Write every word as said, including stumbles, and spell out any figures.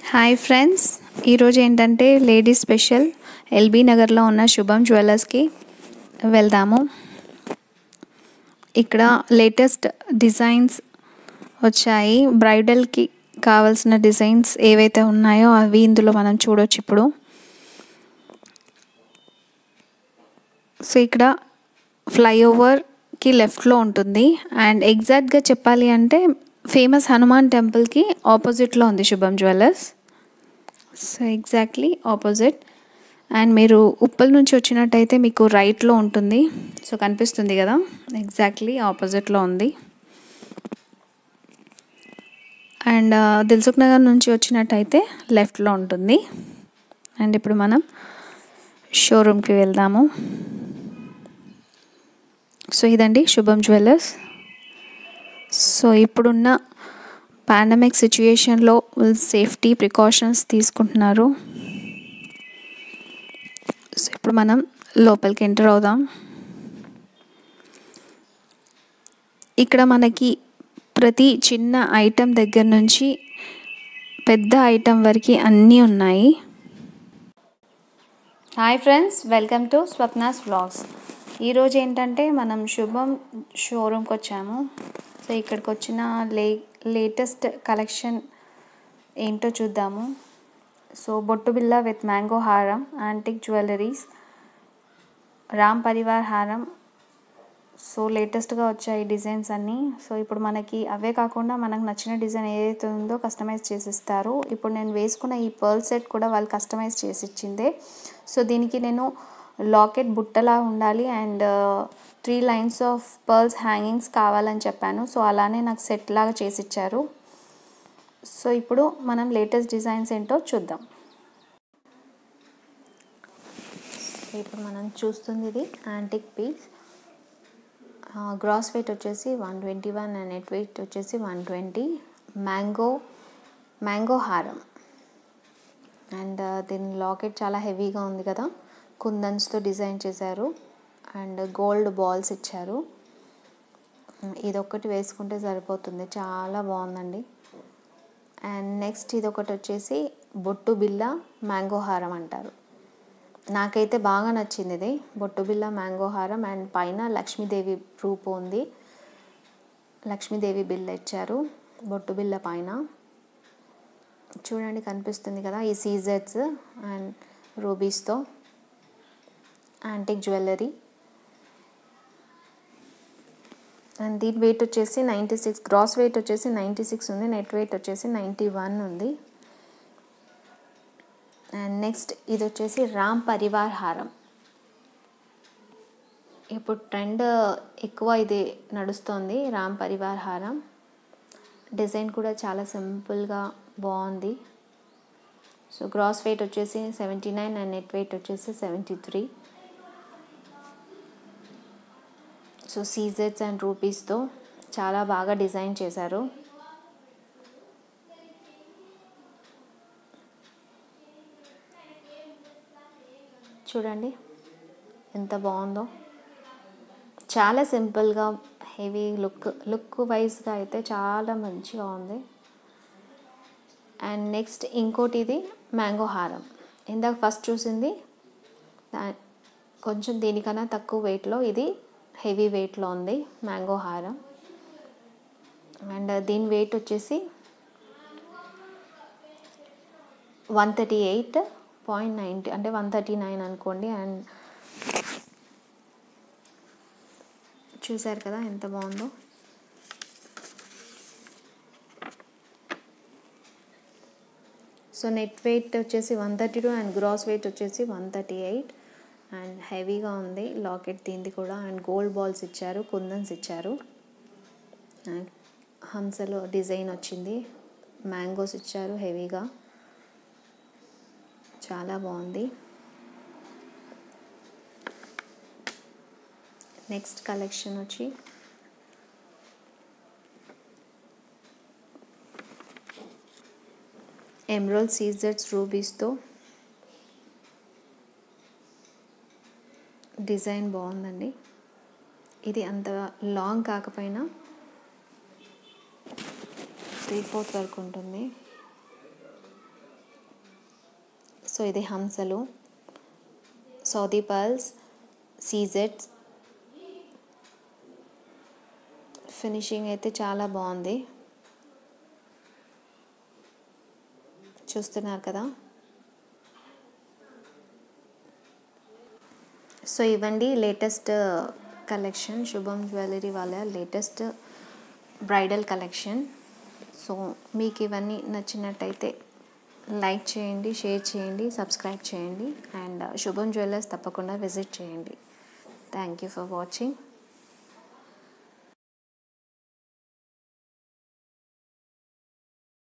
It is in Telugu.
హాయ్ ఫ్రెండ్స్, ఈరోజు ఏంటంటే లేడీస్ స్పెషల్ ఎల్బీ నగర్లో ఉన్న శుభం జ్యువెలర్స్కి వెళ్దాము. ఇక్కడ లేటెస్ట్ డిజైన్స్ వచ్చాయి. బ్రైడల్కి కావాల్సిన డిజైన్స్ ఏవైతే ఉన్నాయో అవి ఇందులో మనం చూడొచ్చు. ఇప్పుడు సో ఇక్కడ ఫ్లైఓవర్కి లెఫ్ట్లో ఉంటుంది. అండ్ ఎగ్జాక్ట్గా చెప్పాలి అంటే ఫేమస్ హనుమాన్ టెంపుల్కి ఆపోజిట్లో ఉంది Shubham jewellers. So exactly opposite. And మీరు ఉప్పల్ నుంచి వచ్చినట్టయితే మీకు రైట్లో ఉంటుంది. సో కనిపిస్తుంది కదా, ఎగ్జాక్ట్లీ ఆపోజిట్లో ఉంది. అండ్ దిల్సుఖ్ నగర్ నుంచి వచ్చినట్టయితే లెఫ్ట్లో ఉంటుంది. అండ్ ఇప్పుడు మనం షోరూమ్కి వెళ్దాము. సో ఇదండి శుభం జ్యువెలర్స్. సో ఇప్పుడున్న పాండమిక్ సిచ్యుయేషన్లో సేఫ్టీ ప్రికాషన్స్ తీసుకుంటున్నారు. సో ఇప్పుడు మనం లోపలికి ఎంటర్ అవుదాం. ఇక్కడ మనకి ప్రతి చిన్న ఐటెం దగ్గర నుంచి పెద్ద ఐటెం వరకు అన్నీ ఉన్నాయి. Hi friends, welcome to Swapna's vlogs. ఈరోజు ఏంటంటే మనం శుభం షోరూమ్కి వచ్చాము. సో ఇక్కడికి వచ్చిన లే లేటెస్ట్ కలెక్షన్ ఏంటో చూద్దాము. సో బొట్టు బిల్ల విత్ మ్యాంగో హారం, యాంటిక్ జ్యువెలరీస్, రామ్ పరివార్ హారం. సో లేటెస్ట్గా వచ్చాయి డిజైన్స్ అన్నీ. సో ఇప్పుడు మనకి అవే కాకుండా మనకు నచ్చిన డిజైన్ ఏదైతే ఉందో కస్టమైజ్ చేసిస్తారు. ఇప్పుడు నేను వేసుకున్న ఈ పర్ల్ సెట్ కూడా వాళ్ళు కస్టమైజ్ చేసి ఇచ్చిందే. సో దీనికి నేను లాకెట్ బుట్టలా ఉండాలి and three lines of pearls hangings కావాలని చెప్పాను. సో అలానే నాకు సెట్ లాగా చేసి ఇచ్చారు. సో ఇప్పుడు మనం లేటెస్ట్ డిజైన్స్ ఏంటో చూద్దాం. ఇప్పుడు మనం చూస్తుంది ఇది యాంటిక్ పీస్. గ్రాస్ వెయిట్ వచ్చేసి one twenty one and net weight వచ్చేసి వన్ ట్వంటీ. మ్యాంగో మ్యాంగో హారం అండ్ దీని లాకెట్ చాలా హెవీగా ఉంది కదా, కుందన్స్తో డిజైన్ చేశారు అండ్ గోల్డ్ బాల్స్ ఇచ్చారు. ఇదొక్కటి వేసుకుంటే సరిపోతుంది, చాలా బాగుందండి. అండ్ నెక్స్ట్ ఇదొకటి వచ్చేసి బొట్టు బిల్ల మ్యాంగో హారం అంటారు. నాకైతే బాగా నచ్చింది ఇది బొట్టు బిల్ల మ్యాంగో హారం. అండ్ పైన లక్ష్మీదేవి రూపు ఉంది, లక్ష్మీదేవి బిల్ల ఇచ్చారు బొట్టు బిల్ల పైన. చూడండి కనిపిస్తుంది కదా, ఈ సీజెట్స్ అండ్ రూబీస్తో యాంటిక్ జ్యువెలరీ. అండ్ దీని వెయిట్ వచ్చేసి నైంటీ సిక్స్, గ్రాస్ వెయిట్ వచ్చేసి నైంటీ సిక్స్ ఉంది, నెట్ వెయిట్ వచ్చేసి నైంటీ వన్ ఉంది. అండ్ నెక్స్ట్ ఇది వచ్చేసి రామ్ పరివార్ హారం. ఇప్పుడు ట్రెండ్ ఎక్కువ ఇది నడుస్తుంది, రామ్ పరివార్ హారం. డిజైన్ కూడా చాలా సింపుల్గా బాగుంది. సో గ్రాస్ వెయిట్ వచ్చేసి seventy nine and net weight వచ్చేసి సెవెంటీ త్రీ. సో సీజెట్స్ అండ్ రూపీస్తో చాలా బాగా డిజైన్ చేశారు. చూడండి ఎంత బాగుందో, చాలా సింపుల్గా హెవీ లుక్ లుక్ వైజ్గా అయితే చాలా మంచిగా ఉంది. అండ్ నెక్స్ట్ ఇంకోటి ఇది మ్యాంగో హారం. ఇందాక ఫస్ట్ చూసింది కొంచెం దీనికన్నా తక్కువ వెయిట్లో, ఇది హెవీ వెయిట్లో ఉంది మ్యాంగో హారం. అండ్ దీని వెయిట్ వచ్చేసి one thirty eight point ninety అంటే వన్ థర్టీ నైన్ అనుకోండి. అండ్ చూసారు కదా ఎంత బాగుందో. సో నెట్ వెయిట్ వచ్చేసి one thirty two and gross weight వచ్చేసి వన్ థర్టీ ఎయిట్. అండ్ హెవీగా ఉంది లాకెట్ దీనిది కూడా. అండ్ గోల్డ్ బాల్స్ ఇచ్చారు, కుందన్స్ ఇచ్చారు, హంసలో డిజైన్ వచ్చింది, మ్యాంగోస్ ఇచ్చారు హెవీగా, చాలా బాగుంది. నెక్స్ట్ కలెక్షన్ వచ్చి ఎమరాల్డ్ సీజెట్స్ రూబీస్తో డిజైన్ బాగుందండి. ఇది అంత లాంగ్ కాకపోయినా త్రీ ఫోర్త్ వరకు ఉంటుంది. సో ఇది హంసలు, సౌదీ పర్ల్స్, సీజెట్స్. ఫినిషింగ్ అయితే చాలా బాగుంది, చూస్తున్నారు కదా. సో ఇవ్వండి లేటెస్ట్ కలెక్షన్, శుభం జ్యువెలరీ వాళ్ళ లేటెస్ట్ బ్రైడల్ కలెక్షన్. సో మీకు ఇవన్నీ నచ్చినట్టయితే లైక్ చేయండి, షేర్ చేయండి, సబ్స్క్రైబ్ చేయండి. అండ్ శుభం జ్యువెలర్స్ తప్పకుండా విజిట్ చేయండి. Thank you for watching.